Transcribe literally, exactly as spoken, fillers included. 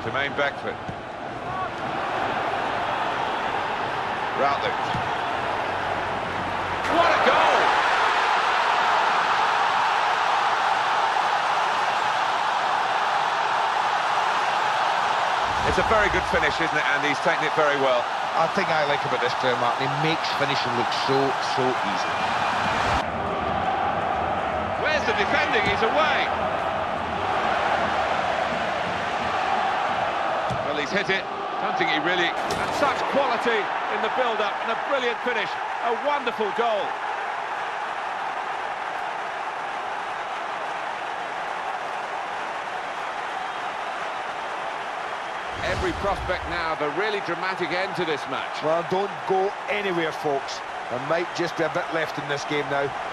Jermaine Beckford. Routledge. What a goal! It's a very good finish, isn't it? And he's taken it very well. I think I like about this player, Martin. He makes finishing look so, so easy. Where's the defending? He's away. Well, he's hit it. Don't think he really... And such quality in the build-up, and a brilliant finish. A wonderful goal. Every prospect now of a really dramatic end to this match. Well, don't go anywhere, folks. There might just be a bit left in this game now.